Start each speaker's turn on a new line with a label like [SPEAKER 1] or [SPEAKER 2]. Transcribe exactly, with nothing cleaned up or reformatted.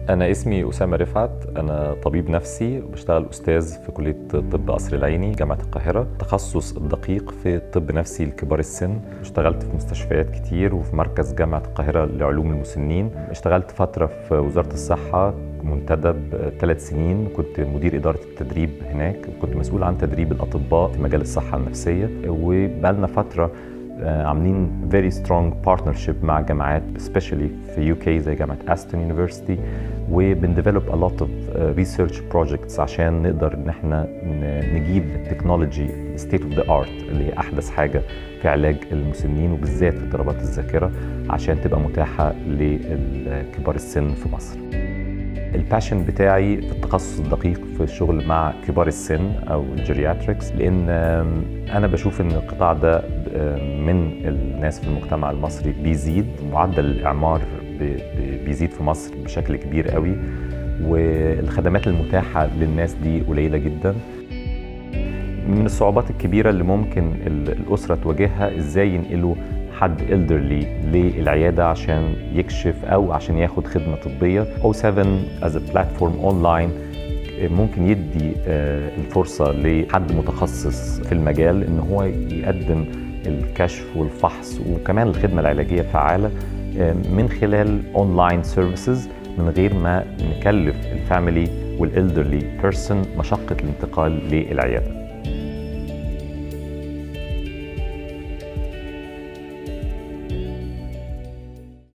[SPEAKER 1] أنا اسمي أسامة رفعت، أنا طبيب نفسي وبشتغل أستاذ في كلية طب قصر العيني جامعة القاهرة. تخصص الدقيق في طب نفسي لكبار السن. اشتغلت في مستشفيات كتير وفي مركز جامعة القاهرة لعلوم المسنين. اشتغلت فترة في وزارة الصحة منتدب ثلاث سنين، كنت مدير إدارة التدريب هناك، كنت مسؤول عن تدريب الأطباء في مجال الصحة النفسية. وبقالنا فترة عاملين very strong partnership مع جامعات especially في يو كي زي جامعة Assistant University، وبنديفلوب a lot of research projects عشان نقدر ان احنا نجيب التكنولوجي state of the art اللي هي احدث حاجة في علاج المسنين وبالذات في اضطرابات الذاكرة عشان تبقى متاحة لكبار السن في مصر. الباشن بتاعي في التخصص الدقيق في الشغل مع كبار السن او الجيرياتريكس، لان انا بشوف ان القطاع ده من الناس في المجتمع المصري بيزيد، معدل الاعمار بيزيد في مصر بشكل كبير قوي، والخدمات المتاحه للناس دي قليله جدا. من الصعوبات الكبيره اللي ممكن الاسره تواجهها ازاي ينقلوا حد elderly للعيادة عشان يكشف أو عشان ياخد خدمة طبية. أو سفن as a platform online ممكن يدي الفرصة لحد متخصص في المجال إن هو يقدم الكشف والفحص وكمان الخدمة العلاجية الفعالة من خلال online services من غير ما نكلف الفاميلي والelderly person مشقة الانتقال للعيادة.